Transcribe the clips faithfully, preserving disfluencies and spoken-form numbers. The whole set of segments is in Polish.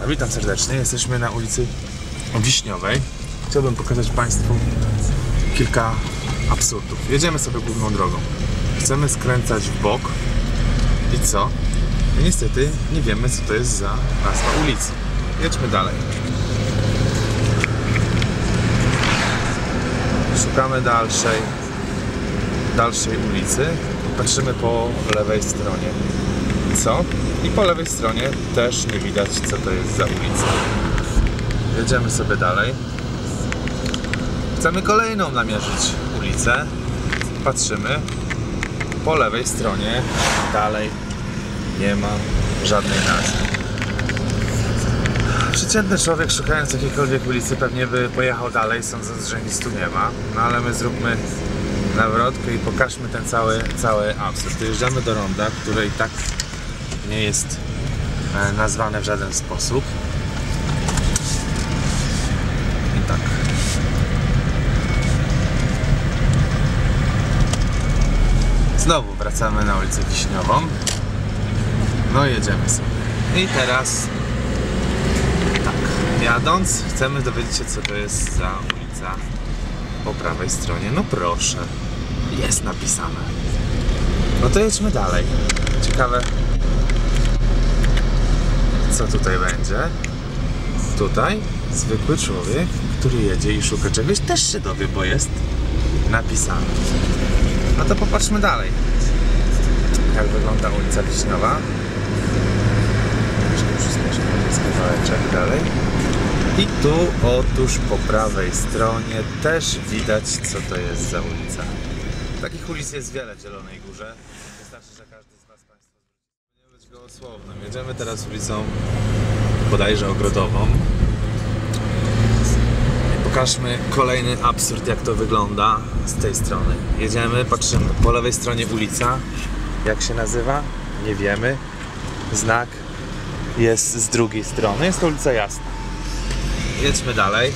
Witam serdecznie, jesteśmy na ulicy Wiśniowej. Chciałbym pokazać Państwu kilka absurdów. Jedziemy sobie główną drogą. Chcemy skręcać w bok. I co? I niestety nie wiemy, co to jest za nazwa ulicy. Jedźmy dalej. Szukamy dalszej, dalszej ulicy. Patrzymy po lewej stronie. Co? I po lewej stronie też nie widać, co to jest za ulica. Jedziemy sobie dalej. Chcemy kolejną namierzyć ulicę. Patrzymy. Po lewej stronie dalej nie ma żadnej nazwy. Przeciętny człowiek, szukając jakiejkolwiek ulicy, pewnie by pojechał dalej, sądząc, że nic tu nie ma. No ale my zróbmy nawrotkę i pokażmy ten cały, cały absurd. Dojeżdżamy do ronda, które i tak nie jest nazwane w żaden sposób. I tak. Znowu wracamy na ulicę Wiśniową. No i jedziemy sobie. I teraz tak, jadąc chcemy dowiedzieć się, co to jest za ulica po prawej stronie. No proszę, jest napisane. No to jedźmy dalej. Ciekawe, co tutaj będzie. Tutaj zwykły człowiek, który jedzie i szuka czegoś, też się dowie, bo jest napisane. No to popatrzmy dalej, jak wygląda ulica Wiśniowa. Jeszcze przyspieszmy, jest kawałeczek dalej. I tu otóż po prawej stronie też widać, co to jest za ulica. Takich ulic jest wiele w Zielonej Górze. Wystarczy, że każdy z Was Państwa nie być gołosłownym. Jedziemy teraz ulicą bodajże Ogrodową. I pokażmy kolejny absurd, jak to wygląda z tej strony. Jedziemy, patrzymy. Po lewej stronie ulica. Jak się nazywa? Nie wiemy. Znak jest z drugiej strony. Jest to ulica Jasna. Jedźmy dalej.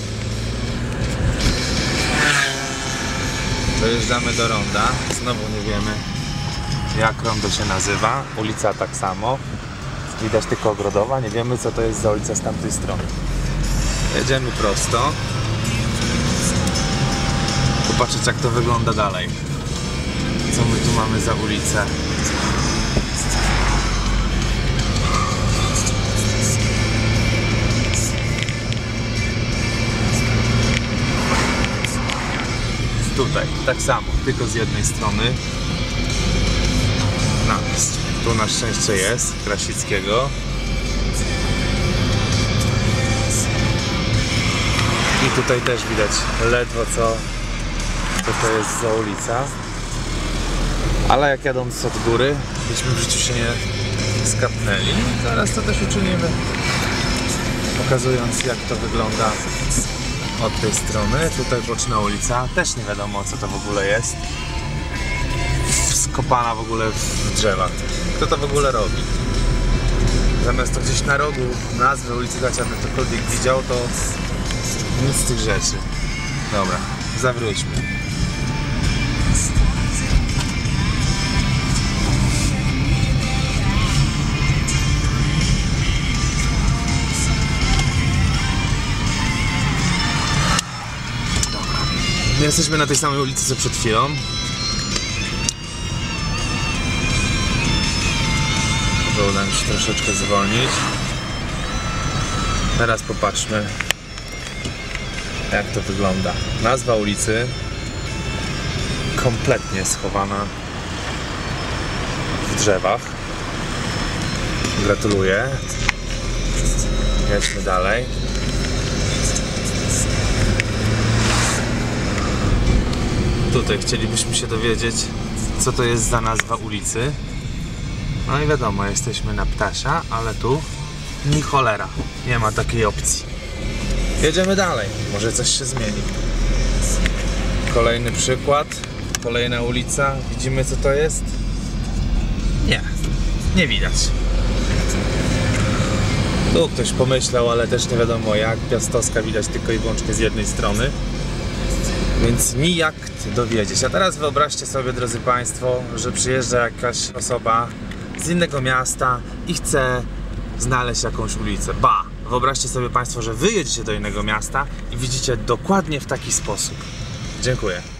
Dojeżdżamy do ronda. Znowu nie wiemy, jak rondo się nazywa. Ulica tak samo. Widać tylko Ogrodowa. Nie wiemy, co to jest za ulica z tamtej strony. Jedziemy prosto. Popatrzeć, jak to wygląda dalej. Co my tu mamy za ulicę? Tutaj, tak samo, tylko z jednej strony napis. Tu na szczęście jest Krasickiego. I tutaj też widać ledwo co, co to jest za ulica. Ale jak jadąc od góry, byśmy w życiu się nie skapnęli. Zaraz to też uczynimy, pokazując, jak to wygląda od tej strony. Tutaj boczna ulica, też nie wiadomo, co to w ogóle jest. Skopana w ogóle w drzewach. Kto to w ogóle robi? Zamiast to gdzieś na rogu nazwę ulicy dać, aby ktokolwiek widział, to nic z tych rzeczy. Dobra, zawróćmy. Jesteśmy na tej samej ulicy, co przed chwilą. Uda mi się troszeczkę zwolnić. Teraz popatrzmy, jak to wygląda. Nazwa ulicy kompletnie schowana w drzewach. Gratuluję. Jedźmy dalej. Tutaj chcielibyśmy się dowiedzieć, co to jest za nazwa ulicy. No i wiadomo, jesteśmy na Ptasia, ale tu ni cholera, nie ma takiej opcji. Jedziemy dalej, może coś się zmieni. Kolejny przykład, kolejna ulica. Widzimy, co to jest? Nie, nie widać. Tu ktoś pomyślał, ale też nie wiadomo jak. Piastowska widać tylko i wyłącznie z jednej strony. Więc nijak dowiedzieć. A teraz wyobraźcie sobie, drodzy Państwo, że przyjeżdża jakaś osoba z innego miasta i chce znaleźć jakąś ulicę. Ba! Wyobraźcie sobie Państwo, że wy jedziecie do innego miasta i widzicie dokładnie w taki sposób. Dziękuję.